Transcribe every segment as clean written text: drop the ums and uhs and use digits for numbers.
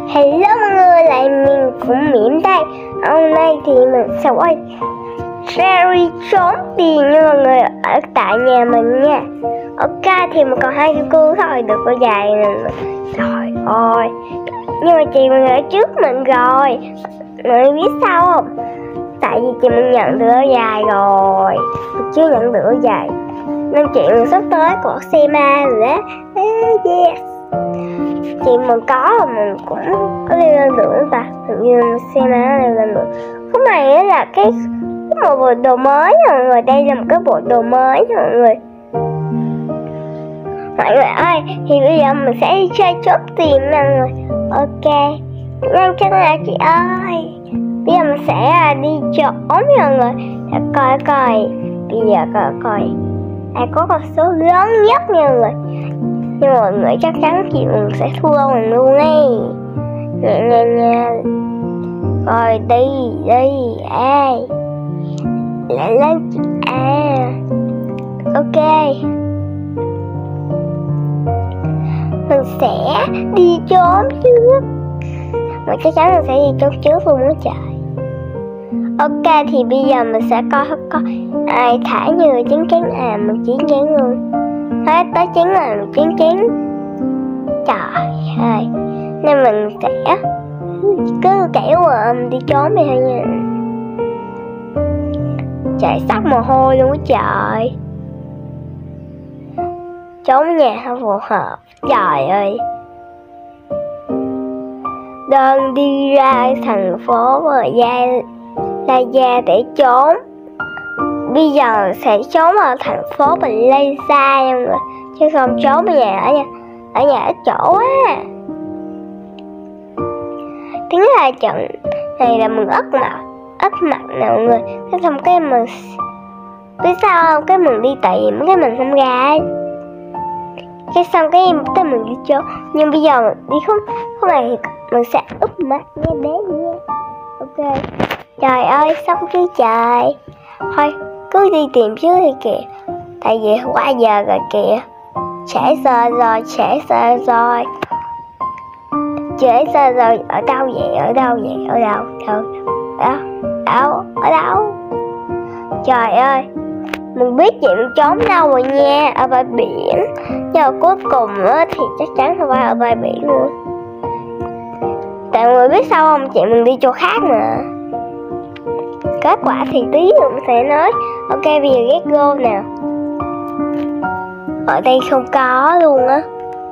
Hello mọi người, lại mình cũng Miễn đây. Hôm nay thì mình sẽ quay series trốn tiền nha mọi người, ở tại nhà mình nha. Ok, thì mình còn 2 cô thôi, được có dài nè. Trời ơi, nhưng mà chị mình ở trước mình rồi. Mọi người biết sao không? Tại vì chị mình nhận được dài rồi, mình chưa nhận được dài, nên chị mình sắp tới của xe ma rồi đó. Yes, chị mình có mình cũng có leo lên được không ta? Hình như xe má leo lên được. Cái này là cái một bộ đồ mới mọi người, đây là một cái bộ đồ mới mọi người. Mọi người ơi, thì bây giờ mình sẽ đi chơi trốn tìm mọi người. Ok, nhanh chân nào chị ơi. Bây giờ mình sẽ đi trốn mọi người. Để coi bây giờ coi ai có con số lớn nhất nha mọi người. Nhưng mọi người chắc chắn chị mình sẽ thua mình luôn ấy. Nha. Rồi đi ai lại lên chị ok, mình sẽ đi trốn trước. Mà chắc chắn mình sẽ đi trốn trước luôn đó trời. Ok, thì bây giờ mình sẽ coi ai thả như là chiến mình chiến luôn. Hết tới chiến là mình chiến. Trời ơi, nên mình sẽ cứ kẻo đi trốn đi thôi nha. Chạy sắp mồ hôi luôn á trời. Trốn nhà không phù hợp. Trời ơi, đơn đi ra thành phố và La Gia để trốn. Bây giờ sẽ trốn ở thành phố Bình Lây xa nha mọi người, chứ không trốn ở nhà ít chỗ á. Tính ra trận này là mình ất mặt nè mọi người. Cái xong cái mình biết sao không, cái mình đi tìm cái mình không ra ấy. Cái xong cái mình đi trốn. Nhưng bây giờ mình đi không này thì mình sẽ úp mặt nha bé nha. Ok, trời ơi xong chứ trời. Thôi cứ đi tìm chứ thì kìa, tại vì qua giờ rồi kìa. Trễ giờ rồi. Ở đâu vậy? Ở đâu? Trời ơi, mình biết chị mình trốn đâu rồi nha. Ở bãi biển. Nhưng mà cuối cùng thì chắc chắn không phải ở bãi biển luôn. Tại mọi người biết sao không, chị mình đi chỗ khác mà. Kết quả thì tí nữa mình sẽ nói. Ok, bây giờ get go nào. Ở đây không có luôn á.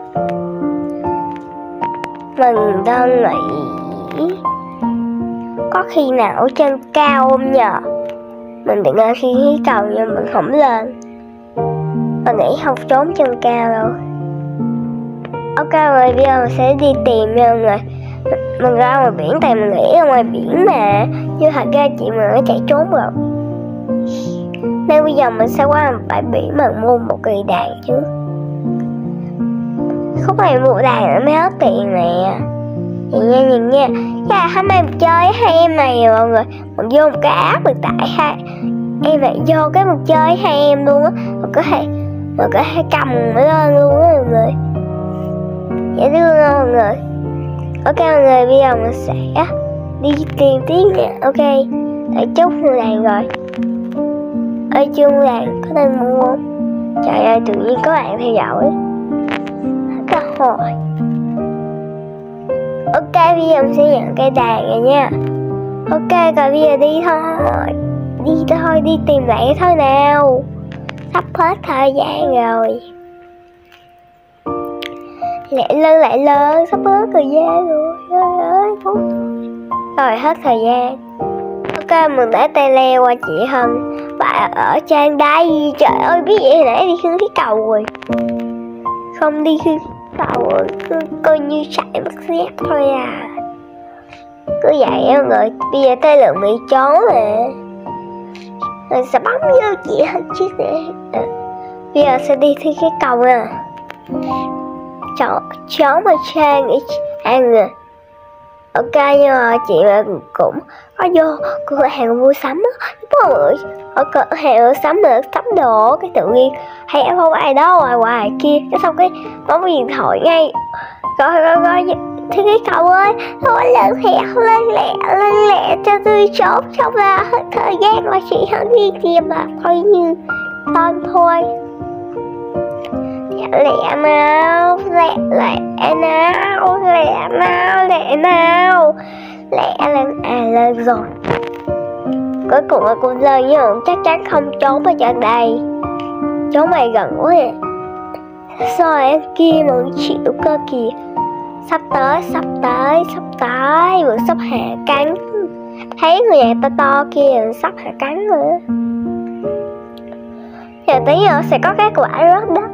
Mình đang nghĩ có khi nào ở trên cao không nhờ. Mình định ở khi cầu nhưng mình không lên. Mình nghĩ không trốn trên cao đâu. Ok rồi, bây giờ mình sẽ đi tìm nha mọi người. Mình ra ngoài biển, tại mình nghĩ ở ngoài biển mà. Nhưng thật ra chị mình đã chạy trốn rồi. Nên bây giờ mình sẽ qua bãi biển mà mua một cây đàn chứ. Khúc này mua đàn nó mới hết tiền nè. Nhìn nha. Cái là hôm nay mình chơi hai em này mọi người. Mình vô một cái app mình tải hai em lại vô cái mình chơi hai em luôn á. Mình có thể cầm nó lên luôn á mọi người. Dễ thương không mọi người? Ok mọi người, bây giờ mình sẽ đi tìm tiếng nè. Ok, để chốt mua đàn rồi. Ơi chưa mua đàn, có nên mua không? Trời ơi, tự nhiên có bạn theo dõi. Cả hồi. Ok, bây giờ mình sẽ nhận cây đàn rồi nha. Ok, rồi bây giờ đi thôi. Đi tìm lại thôi nào. Sắp hết thời gian rồi. Lại lên, sắp hết thời gian rồi. Trời ơi, rồi hết thời gian. Ok, mình đã tay leo qua chị Hân. Và ở trang đây. Trời ơi, biết vậy hồi nãy đi khinh cái cầu rồi. Không đi khinh cái cầu rồi, cứ coi như chạy mất dép thôi à. Cứ vậy á mọi người. Bây giờ tới lượng bị trốn nè. Mình sẽ bấm vô chị Hân trước nè. Bây giờ sẽ đi thi cái cầu nè. Trốn mà trang nghĩ ăn nè. Ok, nhưng mà chị mình cũng có vô cửa hàng mua sắm á. Mọi người, ở cửa hàng mua sắm mà sắm đồ cái tự nhiên hay không ai đó ngoài kia, cái xong cái bấm điện thoại ngay. Rồi thì cái cậu ơi, thôi lên lẹ cho tôi chốt xong là hết thời gian mà chị không đi tìm mà coi như con thôi. Lẹ nào, lẹ nào, lên rồi. Cuối cùng là cô Lơ với Hưởng chắc chắn không trốn ở trận đây. Trốn mày gần quá à. Sao em kia mà chịu cơ kìa. Sắp tới Vẫn sắp hạ cánh. Thấy người nhà to to kia sắp hạ cánh rồi. Giờ tí nữa sẽ có cái quả rớt đó.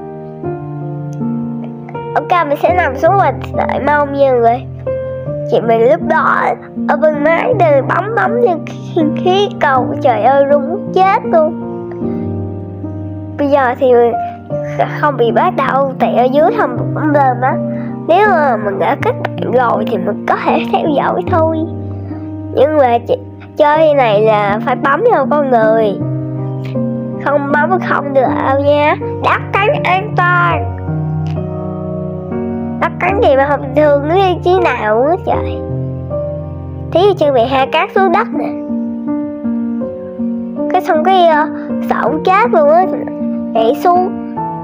Ok, mình sẽ nằm xuống và đợi mong nha người. Chị mình lúc đó ở bên mái đường bấm như khí cầu. Trời ơi, rung muốn chết luôn. Bây giờ thì mình không bị bắt đâu, tại ở dưới không bấm lên á. Nếu mà mình đã kết bạn rồi thì mình có thể theo dõi thôi. Nhưng mà chơi này là phải bấm vào con người, không bấm không được đâu nha. Đắp cánh an toàn. Đắp cánh gì mà không thường như chí nào á trời. Tí chân bị hạ cát xuống đất nè. Cái xong cái sợ chết luôn á. Nhảy xuống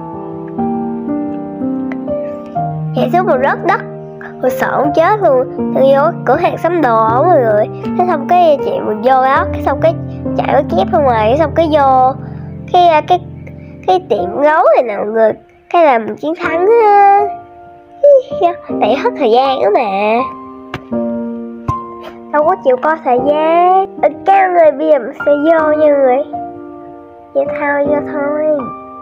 mà rớt đất. Rồi sợ ông chết luôn. Thì vô cửa hàng sắm đồ á mọi người. Thế xong cái chị mình vô đó. Cái xong cái chạy cái kép ra ngoài. Cái xong cái vô cái tiệm gấu này nè mọi người. Cái là mình chiến thắng á. Tại hết thời gian đó mà. Đâu có chịu coi thời gian. Các người bây giờ mình sẽ vô nha người. Vô thôi.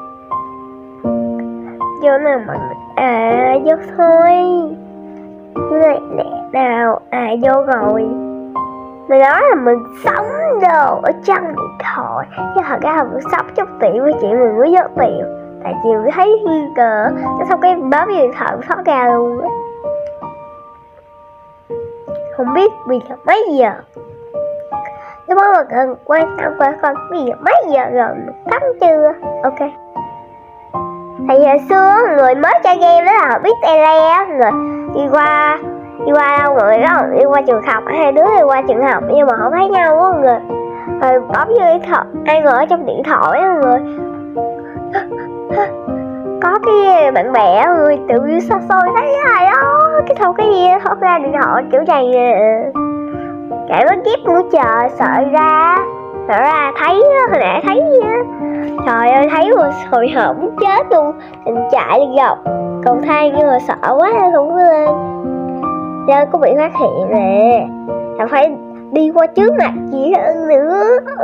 Vô nào mà vô thôi. Lẹ nào. Vô rồi. Mình nói là mình sống đồ ở trong điện thoại. Chứ thật ra là mình sống trong tiệm với chị mình mới vô tiệm. Tại chị mình thấy nghi ngờ. Xong cái bấm điện thoại thoát ra luôn á. Không biết bây giờ mấy giờ. Nếu mà cần quan tâm qua con bây giờ mấy giờ rồi, mình tắm chưa? Ok. Tại giờ xưa người mới chơi game đó là biết tele người đi qua đâu người đó đi qua trường học, hai đứa đi qua trường học nhưng mà không thấy nhau á người. Rồi bấm vô điện thoại, ai ngồi ở trong điện thoại á người. Có cái bạn bè người tự nhiên xôi thấy ai đó cái thâu cái gì thoát ra điện thoại kiểu này nè. Chạy với kiếp của trời sợ ra thấy hồi nãy thấy á. Trời ơi thấy rồi hồi hộp muốn chết luôn. Mình chạy đi dọc cầu thang nhưng mà sợ quá nên không có lên. Giờ có bị phát hiện nè. Là phải đi qua trước mặt chị hơn nữa.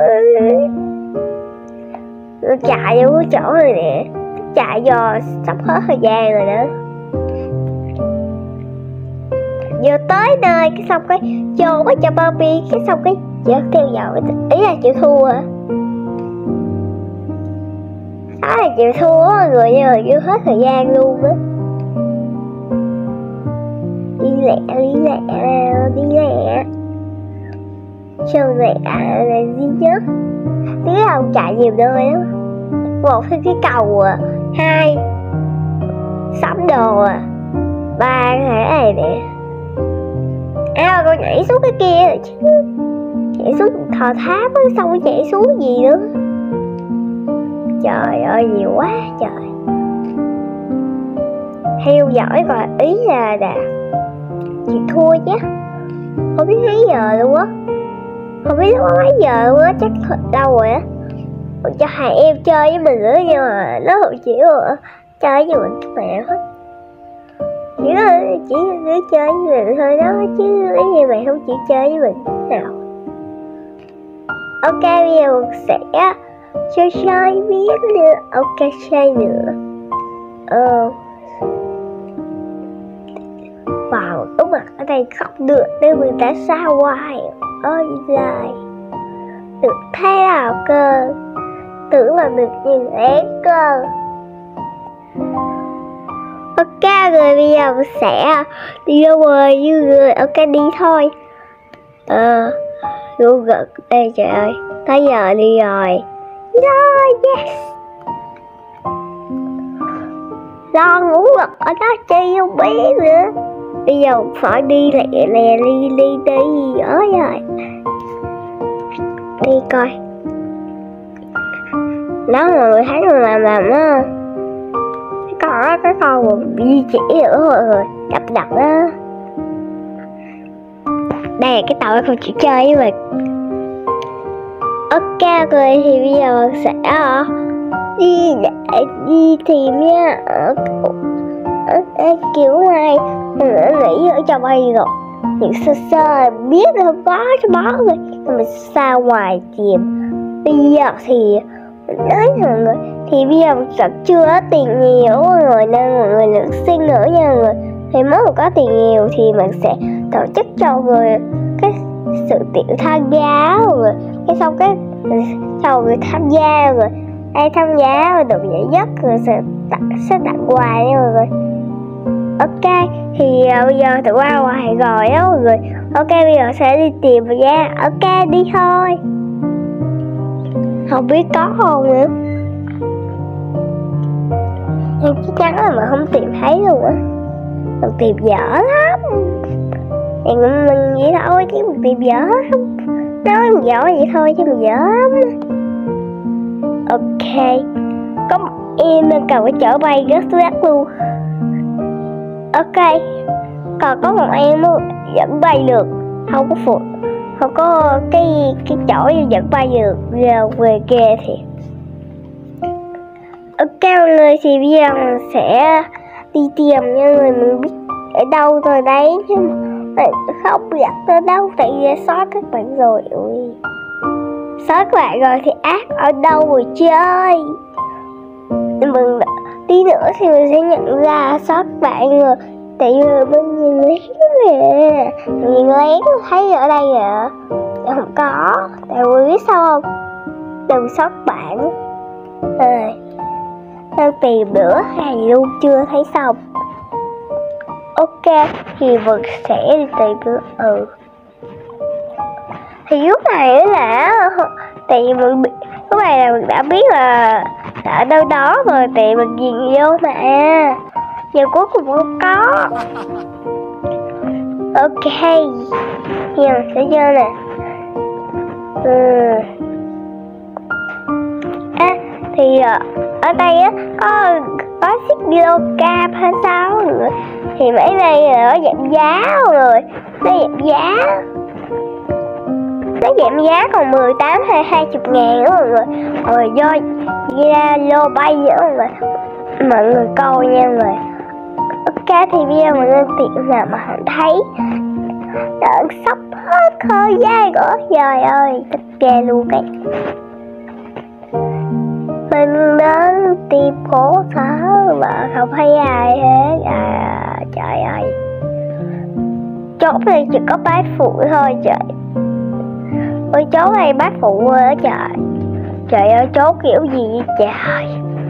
Chạy vô cái chỗ này nè. Chạy vô sắp hết thời gian rồi đó. Vừa tới nơi cái xong cái vô quá cho Barbie. Cái xong cái chị theo dõi. Ý là chịu thua hả? Đó là chịu thua á mọi người. Nhưng mà vô hết thời gian luôn á. Đi lẹ Sơn lẹ là duy nhất. Thứ không chạy nhiều nơi lắm. Một thì cái cầu à. Hai sắm đồ à. Ba cái này nè. Con nhảy xuống cái kia rồi chứ. Nhảy xuống thò tháp á. Xong rồi nhảy xuống gì nữa. Trời ơi nhiều quá trời. Theo dõi coi ý là chị thua chứ. Không biết mấy giờ luôn á. Không biết nó mấy giờ luôn á. Chắc lâu rồi á. Cho hai em chơi với mình nữa. Nhưng mà nó không chịu rồi. Chơi với mình các bạn hết. Chỉ đứa chơi với mình thôi đó. Chứ mấy gì mày không chịu chơi với mình nào. Ok bây giờ mình sẽ chơi biết nữa. Ok chơi nữa. Vào úp mặt ở đây không được nên mình đã xa hoài. Ôi dài. Được thế nào cơ. Tưởng là được nhìn én cơ. Ok rồi bây giờ mình sẽ đi ra ngoài như người. Ok đi thôi. Google. Ê trời ơi. Tới giờ đi rồi. Rồi yes. lo ngủ gật ở đó chi không biết nữa. Bây giờ phải đi lẹ lẹ đi gì ở rồi. Đi coi. Đó mọi người thấy mình làm đó. Cái con mà đi chỉ nữa rồi đập đó. Đây là cái tàu em không chỉ chơi với mình. Ok rồi thì bây giờ mình sẽ đi tìm nha. Kiểu này mình đã nghĩ ở trong đây rồi, những sơ biết không có cho bó rồi mình ra ngoài tìm. Bây giờ thì mình nói mọi người thì bây giờ mình chưa có tiền nhiều mọi người, nên mọi người nữ sinh nữa nha mọi người. Thì mới có tiền nhiều thì mình sẽ tổ chức cho mọi người cái sự tiện tham gia rồi cái sau người tham gia rồi ai tham gia rồi được giải nhất rồi sẽ tặng quà nha mọi người. Ok thì bây giờ tụi qua ngoài rồi á mọi người. Ok bây giờ sẽ đi tìm rồi nha. Ok đi thôi. Không biết có không nữa, nhưng chắc chắn là mình không tìm thấy luôn á. Mình tìm dở lắm. Thì mình vậy thôi chứ mình tìm dở lắm. Nói mình dở vậy thôi chứ mình dở lắm. Ok, có một em nên cần phải chở bay rất luôn. Ok, còn có một em dẫn bay được, không có phụ, không có cái chỗ dẫn bay được về kia thì. Ok mọi người thì bây giờ mình sẽ đi tìm nha người, mình biết ở đâu rồi đấy chứ mình không biết tới đâu tại vì sót các bạn rồi. Ui, sót các bạn rồi thì ác ở đâu rồi chơi. Mình tí nữa thì mình sẽ nhận ra sót các bạn rồi. Tại vì mình nhìn lén nè, nhìn lén thấy ở đây à, không có. Tại vì biết sao không, đừng sót bạn đang tìm nữa hay luôn chưa thấy xong. Ok thì mình sẽ đi tìm nữa. Thì lúc này là tại vì mình lúc này là mình đã biết là ở đâu đó rồi, tại mình nhìn vô mà giờ cuối cùng không có. Ok giờ mình sẽ vô nè. Thì ở đây á có Xích hay sao nữa. Thì mấy này nó giảm giá rồi, nó giảm giá, nó giảm giá còn 18 hay 20 ngàn nữa mọi người. Rồi do ra lô bay nữa mọi người coi nha mọi người. Ok thì bây giờ mình lên tiệm nào mà không thấy đợn sắp hết thời gian nữa. Trời ơi tất kê luôn cái. Mình đến tìm cổ xã mà không thấy ai hết trời ơi. Chốt này chỉ có bác phụ thôi trời. Ôi chốt này bác phụ rồi đó trời. Trời ơi chốt kiểu gì vậy trời.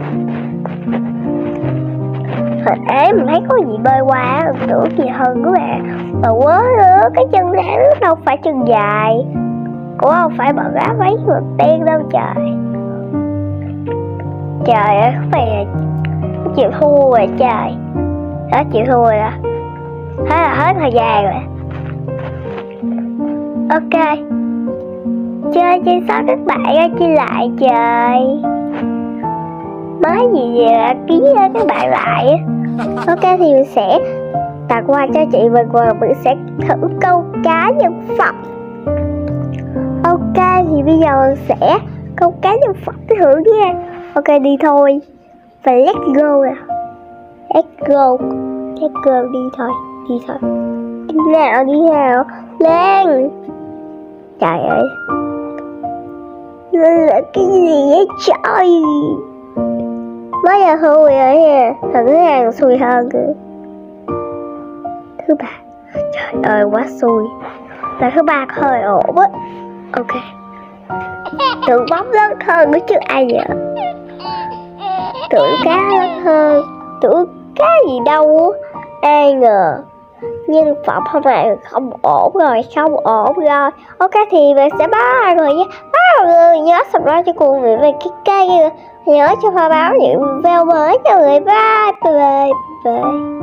Hồi ấy mình thấy có gì bơi qua, mình tưởng gì hơn các bạn. Mà quá nữa, cái chân ngắn đâu phải chân dài, cũng không phải bận áo váy màu đen đâu trời. Trời ơi, cái này chịu thua rồi trời. Đó chịu thua rồi đó. Thế là hết thời gian rồi. Ok, chơi trên sót các bạn ơi, chơi lại trời. Mới gì vậy ký các bạn lại. Ok thì mình sẽ tặng quà cho chị mình và mình sẽ thử câu cá nhân vật. Ok thì bây giờ mình sẽ câu cá nhân vật thử nha. Ok đi thôi. Và let's go nè. Let's go đi thôi. Đi nào lên. Trời ơi, là cái gì vậy trời. Mới giờ hôi rồi nha. Thằng hàng xui hơn kìa. Thứ ba. Trời ơi quá xui. Là thứ ba hơi ổn á. Ok. Tưởng bóng lớn hơn nữa chứ ai vậy. Tưởng cá lớn hơn. Tưởng cá gì đâu. Ai ngờ Nhưng Phật hôm nay không ổn rồi, không ổn rồi. Ok thì mình sẽ báo mọi người nhé. Báo mọi người nhớ subscribe cho cô người về cái kênh, nhớ cho Hoa báo những video mới cho người. Bye bye bye.